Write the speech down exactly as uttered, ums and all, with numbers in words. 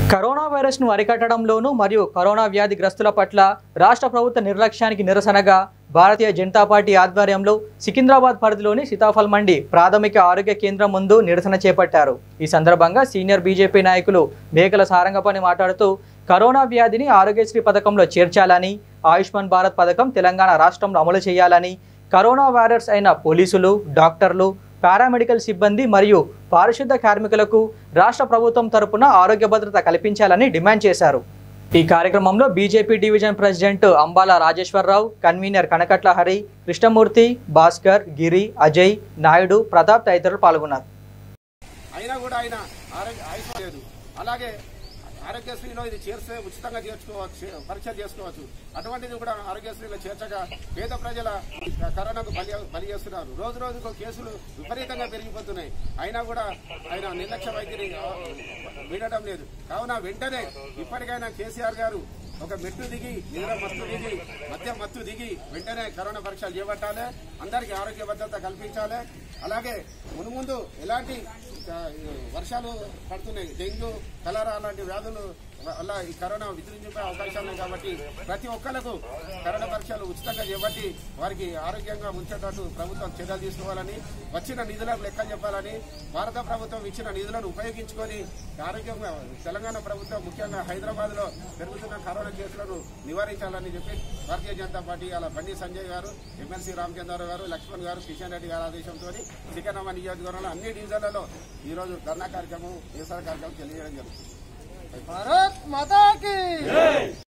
Corona virus ను అరికట్టడంలోనూ మరియు corona వ్యాధిగ్రస్తుల పట్ల రాష్ట్ర ప్రభుత్వ నిర్లక్ష్యానికి నిరసనగా భారతీయ జనతా పార్టీ ఆధ్వర్యంలో సికింద్రాబాద్ పరిధిలోని సీతాఫల్ మండి ప్రాథమిక ఆరోగ్య కేంద్రం ముందు నిరసన చేపట్టారు। ఈ సందర్భంగా సీనియర్ బీజేపీ నాయకులు మేకల సారంగపాణి మాట్లాడుతూ కరోనా వ్యాధిని ఆరోగ్యశ్రీ పథకంలో చేర్చాలని, ఆయుష్మాన్ భారత్ పథకం తెలంగాణ రాష్ట్రంలో అమలు చేయాలని, కరోనా వారియర్స్ అయిన పోలీసులు, డాక్టర్లు, పారామెడికల్ సిబ్బంది మరియు పారిశుద్ధ కార్మికులకు రాష్ట్ర ప్రభుత్వం తరపున ఆరోగ్య భద్రత కల్పించాలని డిమాండ్ చేశారు। ఈ కార్యక్రమంలో BJP division president Ambala Rajeshwararao, convener Kanakatla Hari, Krishnamurthy, Bhaskar, Giri, Ajay, Naidu, Pratap తదితరులు పాల్గొన్నారు। అయినా కూడా ఆయన ఆరోగ్య లేదు, అలాగే ఆరోగ్యశ్రీలో ఇది చేర్చే ఉచితంగా చేర్చుకోవచ్చు, పరీక్షలు చేసుకోవచ్చు। అటువంటిది కూడా ఆరోగ్యశ్రీలో చేర్చగా పేద ప్రజల కరోనాకు బలి బలి చేస్తున్నారు। రోజు రోజుకు కేసులు విపరీతంగా పెరిగిపోతున్నాయి, అయినా కూడా ఆయన నిర్లక్ష్య వైద్యుని వినడం లేదు। కావున వెంటనే ఇప్పటికైనా కేసీఆర్ గారు ఒక మెట్టు దిగి, నిద్ర మత్తు దిగి, మధ్య మత్తు దిగి వెంటనే కరోనా పరీక్షలు చేపట్టాలి, అందరికీ ఆరోగ్య భద్రత కల్పించాలి। అలాగే మునుముందు ఎలాంటి వర్షాలు పడుతున్నాయి, డెంగ్యూ, కలరా లాంటి వ్యాధులు వల్ల ఈ కరోనా విజృంభించే అవకాశాలు ఉన్నాయి కాబట్టి ప్రతి ఒక్కరికి కరోనా పరీక్షలు ఉచితంగా చేపట్టి వారికి ఆరోగ్యంగా ఉంచేటట్టు ప్రభుత్వం చర్యలు తీసుకోవాలని, వచ్చిన నిధులకు లెక్క చెప్పాలని, భారత ప్రభుత్వం ఇచ్చిన నిధులను ఉపయోగించుకొని ఆరోగ్యంగా తెలంగాణ ప్రభుత్వం ముఖ్యంగా హైదరాబాద్ లో పెరుగుతున్న కరోనా కేసులను నివారించాలని చెప్పి భారతీయ జనతా పార్టీ అలా బండి సంజయ్ గారు, ఎమ్మెల్సీ రామచంద్రరావు గారు, లక్ష్మణ్ గారు, కిషన్ రెడ్డి గారి ఆదేశంతో సికింద్రాబాద్ నియోజకవర్గంలో అన్ని డివిజన్లలో ఈ రోజు ధర్నా కార్యక్రమం, నిరసన కార్యక్రమం తెలియజేయడం జరుగుతుంది। भारत माता की